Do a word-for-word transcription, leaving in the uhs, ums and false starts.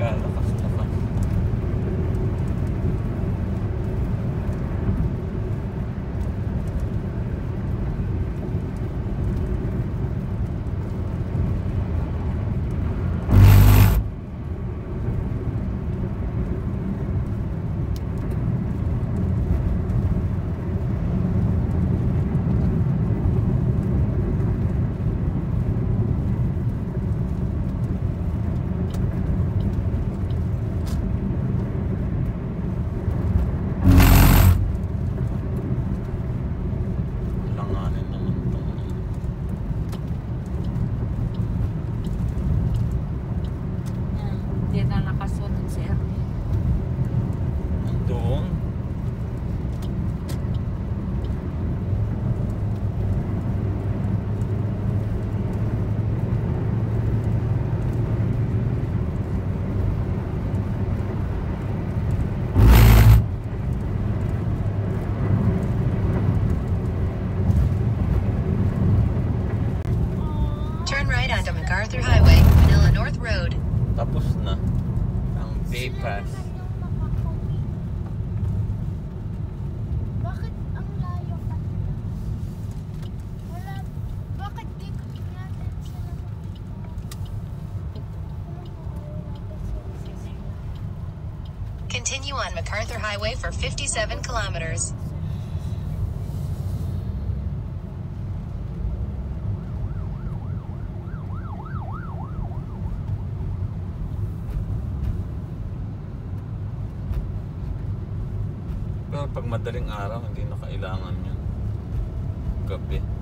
Kalakas naman. Onto MacArthur Highway, Manila North Road. Tapos na ang bypass. Bakit ang layo pa nila? Wala, bakit di ko natin sila Continue on MacArthur Highway for fifty-seven kilometers. Pero pag madaling araw, hindi na kailangan yun. Gabi.